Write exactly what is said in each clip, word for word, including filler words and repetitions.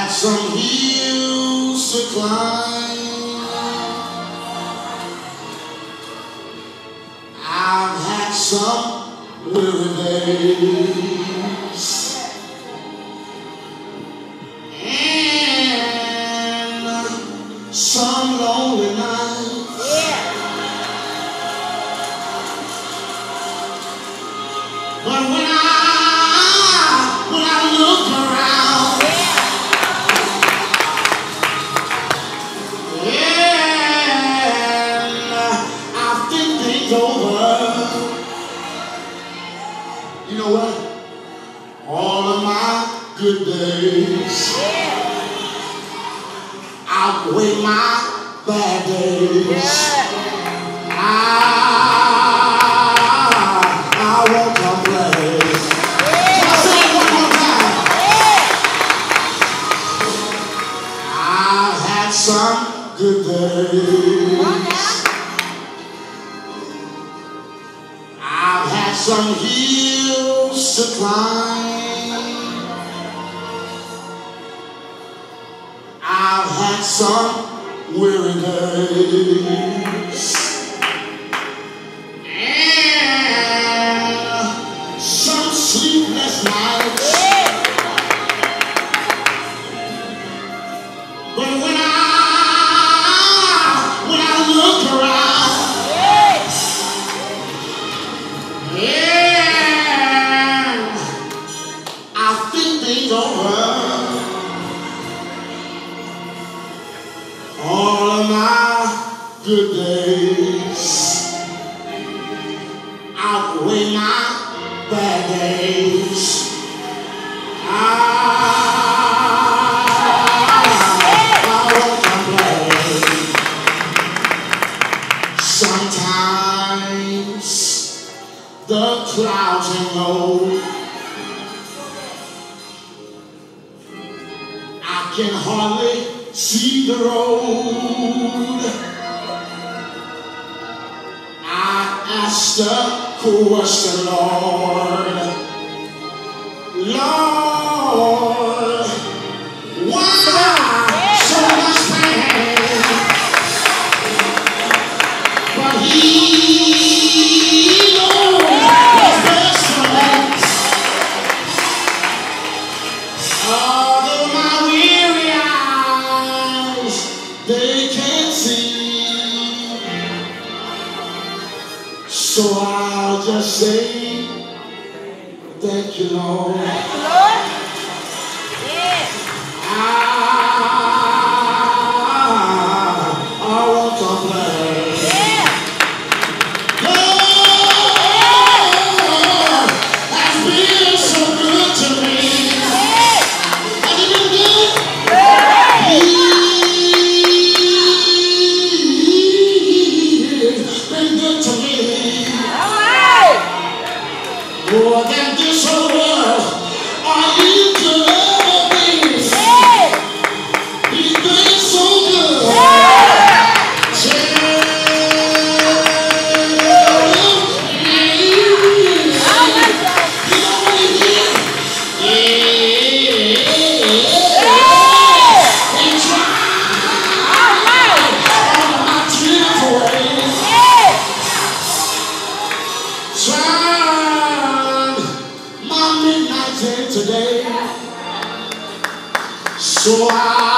Some hills to climb. I've had some weary days and some lonely nights. Yeah. But when I when I look around. You know what? All of my good days outweigh my bad days. I, I won't complain. I'll say it one more time. I've had some good days. I've had some hills to climb. I've had some weary days and some sleepless nights. But when I when I look around, yeah, I think things over. All of my good days outweigh my bad days. I, I won't complain. Sometimes the clouds hang low. I can hardly see the road. I asked the question, Lord, Lord, why so much pain? But He knows what's best for me. Although my weary eyes, they can't see. So I'll just say, thank you, Lord. Thank you, Lord. Yeah. I, I won't complain. Yeah. Lord has been so good to me. Yeah. Has He been good? Yeah. He's been good to me. More than this whole world, are you good ever been? He's been so good. Tell me, you know what He did? Yeah, He tried all of my tears away. Tried midnight in today, so I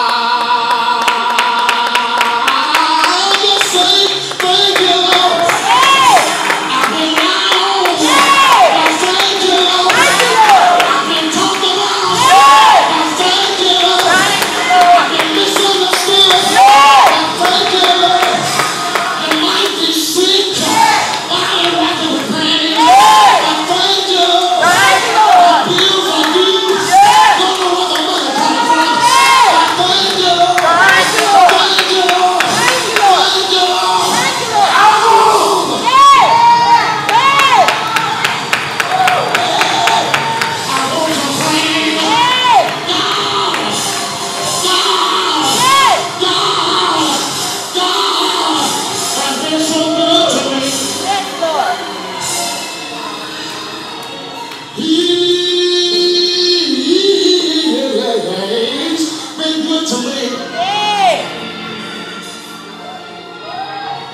just say thank you, Lord. I've been down, but thank you, Lord. I've been talked about, but thank you, Lord. I've been misunderstood, but thank you, Lord. You might be sick, but I ain't walking with pain, but thank you, Lord. Bills are due. Don't know where the money coming from.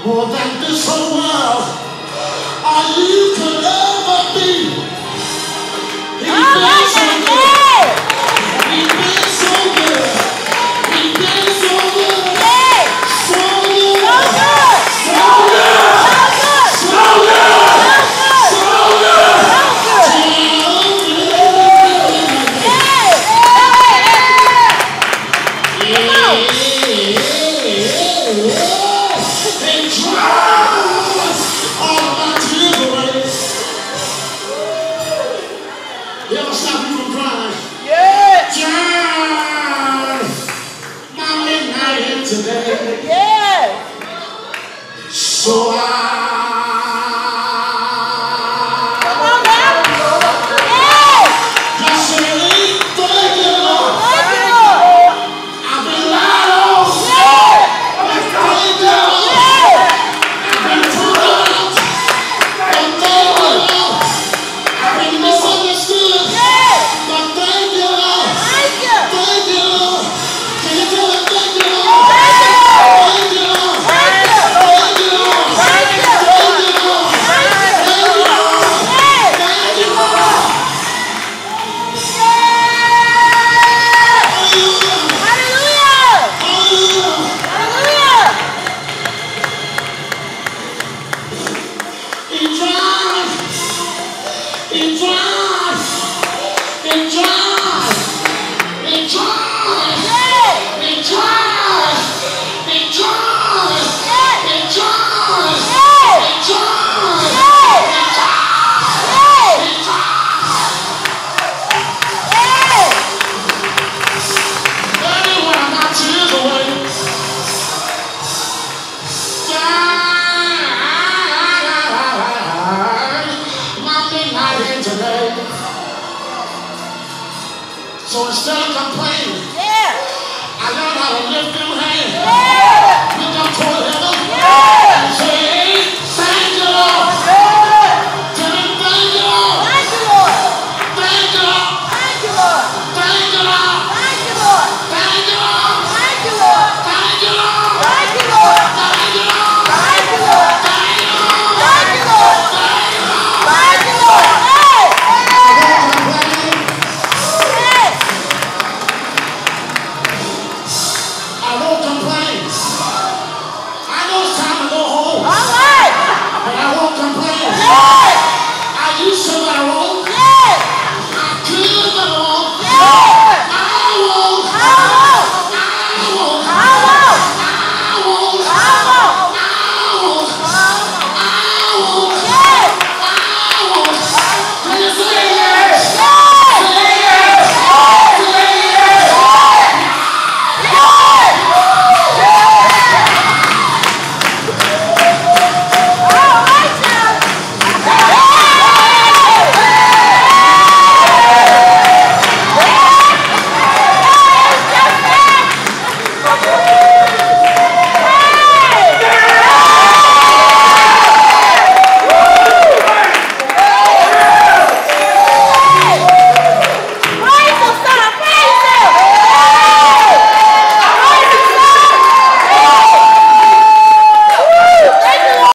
more than this whole world or you could ever be. He's been so good. He's been so good. He's been so good. So good. So good. So good. So good. They dry all of my tears away. They ever stop you from crying? Yeah. Dry my midnight in today. Yeah. So I Come on now. Yeah. just say thank you, Lord. Thank you, Lord. I've been lied on. Yeah. Thank you, Lord. Yeah. I've been turned around. But thank you, Lord. I've been misunderstood. Yeah. But thank you, Lord. Thank you. Thank you, Lord. Can you tell them thank you, Lord? Thank you, Lord. Thank you, Lord. Thank you. Thank you, Lord. Thank you. Thank you, Lord. Thank you. Thank you, Lord. Yeah. Thank you, Lord. Hallelujah. Hallelujah. Hallelujah. It dries. It dries. It dries. It dries. Yeah. It dries. It dries. Yeah. It dries. Yeah. It dries. Yeah. It dries. Yeah. It dries. Yeah. Baby, when I got tears away. My midnight in today. So instead of complaining, Yeah. I learned how to lift them hands. Yeah. Look up toward heaven.